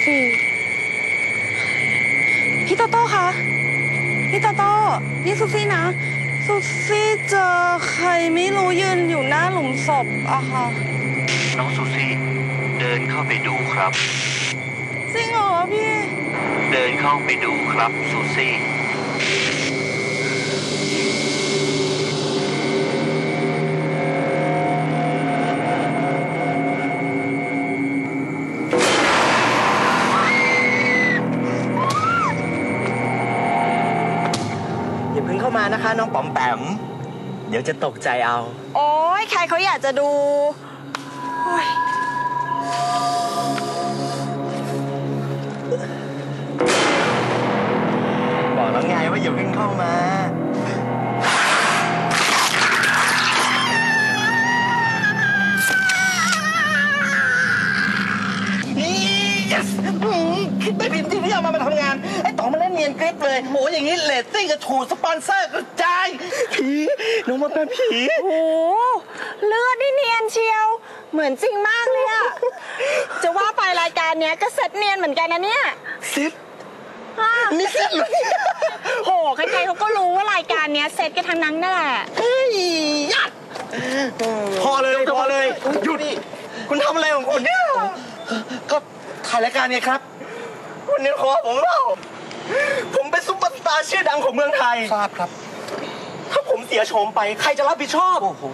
ซี่พี่โตโต้คะพี่โตโต้นี่ซูซี่นะซูซี่เจอใครไม่รู้ยืนอยู่หน้าหลุมศพอะค่ะน้องซูซี่เดินเข้าไปดูครับจริงเหรอพี่เดินเข้าไปดูครับซูซี่อย่าเพิ่งเข้ามานะคะน้องป๋อมแปมเดี๋ยวจะตกใจเอาโอ๊ยใครเขาอยากจะดูโอ๊ยบอกแล้วไงว่าอย่าเพิ่งเข้ามาไม่ผิดที่พี่เอามาทำงานไอ้ต๋องมันเล่นเนียนกริปเลยโหอย่างนี้เรตติ้งก็ถูกสปอนเซอร์กระจายผีน้องมาเป็นผีโอ้เลือดนี่เนียนเชียวเหมือนจริงมากเลยอะจะว่าไปรายการเนี้ยก็เซ็ตเนียนเหมือนกันนะเนี่ยเซ็ตนี่เซ็ตเหรอโหใครๆเขาก็รู้ว่ารายการเนี้ยเซ็ตกันทั้งนั้นนั่นแหละเฮ้ยยัดพอเลยหยุดคุณทำอะไรของคุณเนี่ยก็ถ่ายรายการไงครับวันนี้ขอผมเล่าผมเป็นซุปเปอร์สตาร์ชื่อดังของเมืองไทยทราบครับถ้าผมเสียโฉมไปใครจะรับผิดชอบโอ้โห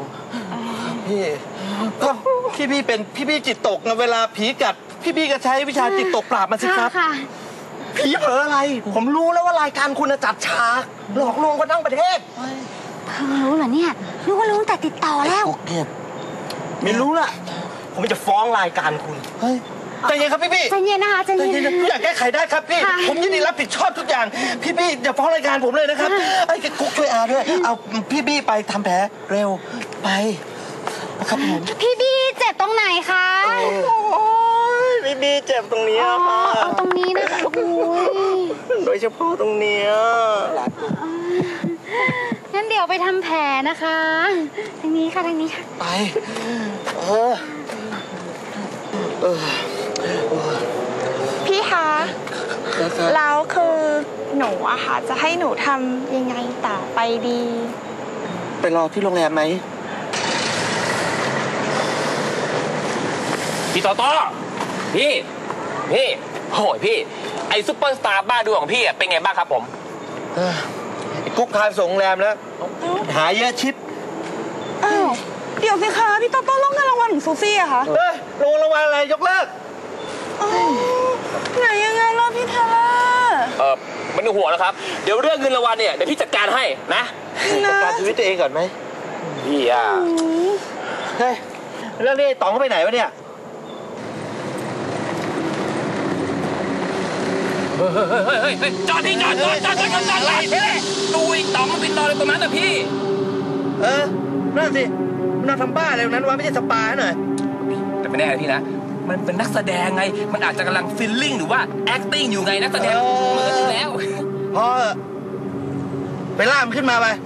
พี่เป็นพี่จิตตกนะเวลาผีกัดพี่ก็ใช้วิชาจิตตกปราบมันสิครับผีเผลออะไรผมรู้แล้วว่ารายการคุณจัดฉากหลอกลวงคนทั้งประเทศเพิ่งรู้เหรอเนี่ยนึกว่ารู้แต่ติดต่อแล้วไม่รู้ล่ะผมจะฟ้องรายการคุณใจเย็นครับพี่ใจเย็นนะคะใจเย็นทุกอย่างแก้ไขได้ครับพี่ผมยินดีรับผิดชอบทุกอย่างพี่อย่าฟ้องรายการผมเลยนะครับไอ้กุ๊กช่วยอาด้วยเอาพี่ไปทำแผลเร็วไปนะครับผมพี่เจ็บตรงไหนคะโอ้ยพี่เจ็บตรงนี้ค่ะตรงนี้นะโอ้ยโดยเฉพาะตรงนี้งั้นเดี๋ยวไปทำแผลนะคะทางนี้ค่ะไปพี่คะแล้วคือหนูอะค่ะจะให้หนูทำยังไงต่อไปดีไปรอที่โรงแรมไหมพี่โตโต้พี่โหยพี่ไอ้ซุปเปอร์สตาร์บ้าดูของพี่เป็นไงบ้างครับผมกุ๊กทานส่งโรงแรมแล้วหาเยอะชิดเดี๋ยวสิคะพี่โตโต้ลงเงินรางวัลของซูซี่อะคะลงรางวัลอะไรยกเลิกไหนยังไงล่ะพี่เทเลอร์ไม่ต้องห่วงนะครับเดี๋ยวเรื่องเงินรางวัลเนี่ยเดี๋ยวพี่จัดการให้นะจัดการชีวิตตัวเองก่อนไหมพี่เฮ้ยเรื่องนี้ต๋องเขาไปไหนวะเนี่ยจอดดูไอ้ต๋องมันไปนอนเลยตรงนั้นนะพี่นั่นสิมันน่าทำบ้าอะไรนั้นวะไม่ใช่สปาหน่อยแต่ไม่แน่พี่นะมันเป็นนักแสดงไงมันอาจจะกำลังฟีลลิ่งหรือว่า acting อยู่ไงนักแสดงเหมือนอยู่แล้วพอไปล่ามขึ้นมาไป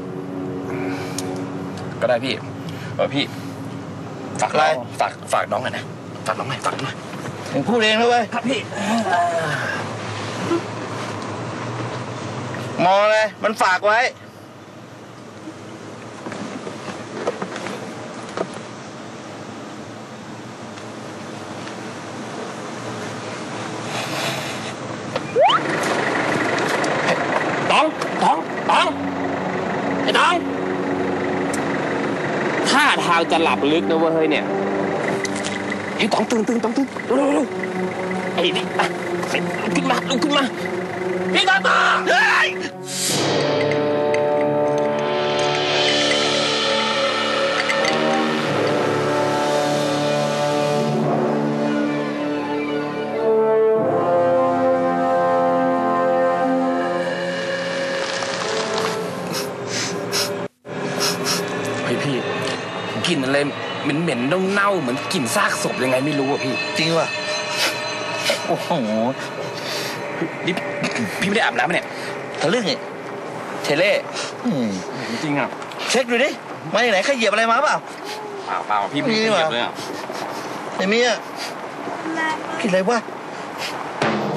ก็ได้พี่พี่ฝากอะไรฝากน้องหน่อยนะฝากน้องหน่อยผมพูดเองนะเว้ยครับพี่มองเลยมันฝากไว้ต๋องไอ้ต๋องท่าทางจะหลับลึกนะเว้ยเนี่ยไอ้ต๋องตื่นเร็วไอ้นี่ลุกขึ้นมาพี่ต๋องเฮ้ยพี่กลิ่นอะไรเหม็นเน่าเหมือนกลิ่นซากศพยังไงไม่รู้อะพี่จริงว่ะโอ้โหนี่พี่ไม่ได้อาบน้ำเนี่ยทะลึ่งเนี่ยเทเล่จริงอ่ะเช็คดูดิมาจากไหนใครเหยียบอะไรมาเปล่าพี่ไม่เหยียบเลยอ่ะไม่มีอ่ะกลิ่นอะไรวะ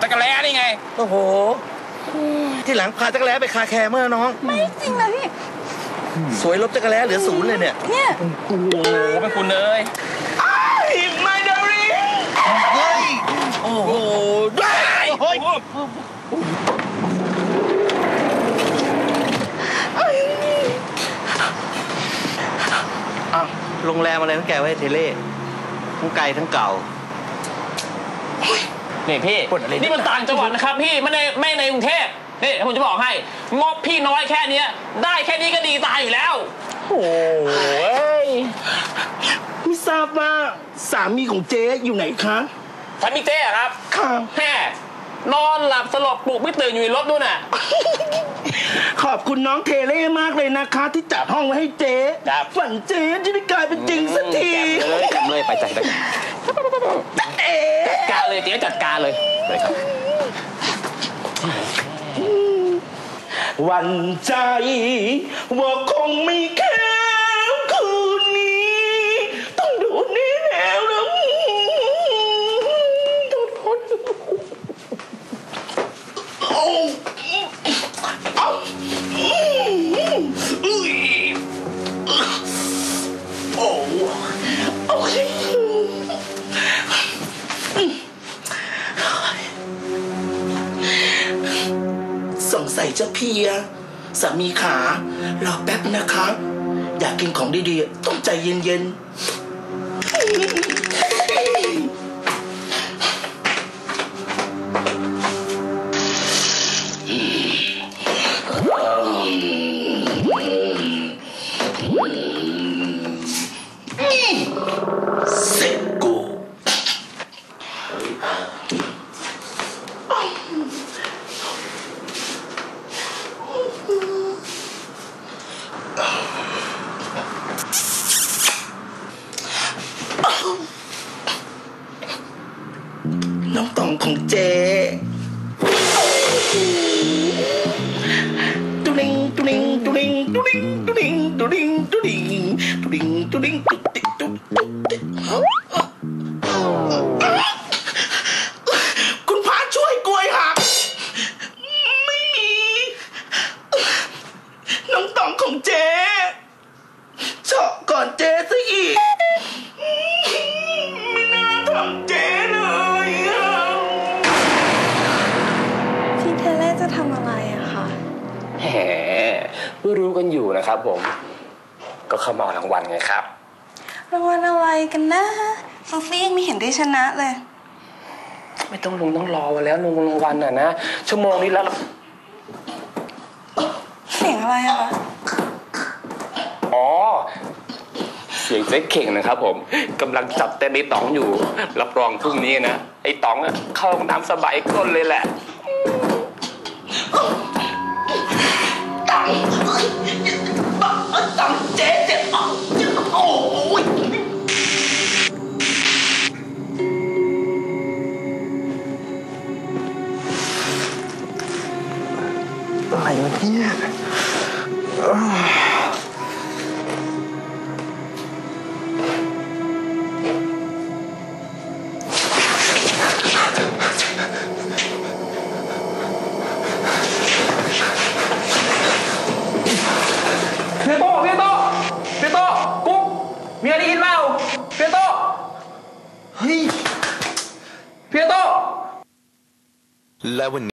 ตะกะแล้นี่ไงโอ้โห ที่หลังพาจักรแล้ไปคาแคร์เมื่อน้องไม่จริงนะพี่สวยลบจักรแล้เหลือ0เลยเนี่ยเนี่ยโอ้โหเป็นคุณเลยไม่เดริเฮ้ย โอ้โหได้เฮ้ยอ้าวโรงแรมอะไรทั้งแกไว้เทเล่ทั้งไกลทั้งเก่านี่พี่ นี่มันต่างจังหวัดนะครับพี่ไม่ในกรุงเทพนี่ผมจะบอกให้งบพี่น้อยแค่นี้ได้แค่นี้ก็ดีตายอยู่แล้วโอ้ยไม่ทราบว่าสามีของเจ๊อยู่ไหนคะท่านมิเต้ครับค่ะแม่นอนหลับสลบปลุกไม่ตื่นอยู่ในรถด้วยน่ะขอบคุณน้องเทเล่มากเลยนะคะ ที่จัดห้องไว้ให้เจ๊ครับฝันเจ๊จะได้กลายเป็นจริงสักทีแจมเลยไปจัดการเลยเจ๊จัดการเลยครับหวันใจว่าคงไม่แค่คืนนี้ต้องโดนแน่แล้วนะต้องโดนเอาโอ้โอเคสงสัยจะเพลียสามีขารอแป๊บนะคะ อยากกินของดีๆต้องใจเย็นๆเสร็จกูน้องตองของเจ๊ตุลิงตุลิงตุลิงตุลิงตุลิงตุลิงตุลิงตุลิงตุลิงตุติตุตุติคุณพระช่วยกล้วยหักไม่มีน้องตองของเจ๊เจาะก่อนเจ๊ซะอีกไม่น่าทำเจ๊เลยอะพี่เทเล่จะทำอะไรอะคะแหมรู้กันอยู่นะครับผมก็เข้ามารางวัลไงครับรางวัลอะไรกันนะซูซี่ยังไม่เห็นได้ชนะเลยไม่ต้องลุงต้องรอวันแล้วลุงรางวัลน่ะนะชั่วโมงนี้แล้วเสียงอะไรอะคะอ๋อเสียงเจ๊เข่งนะครับผมกำลังจับเต้นไอ้ต๋องอยู่รับรองพรุ่งนี้นะไอ้ต๋องอะเข้าห้องน้ำสบายก้นเลยแหละตังเจ๊เจ็บโอ้ยอะไรวะเนี่ยพี่โต้กุ๊กมีอะไรกินเปล่าพี่โต้เฮ้ยพี่โต้และวัน